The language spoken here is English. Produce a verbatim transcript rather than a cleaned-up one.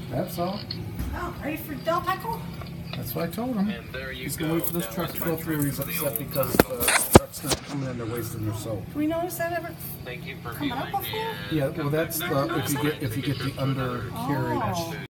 That's all. Oh, ready for Del Taco? That's what I told him. He's going to wait for this truck to go through. He's upset because the truck's not coming in. They're wasting their soap. Do we notice that ever Thank you for coming up before? Yeah, well, that's the if you get if you get the undercarriage. Oh.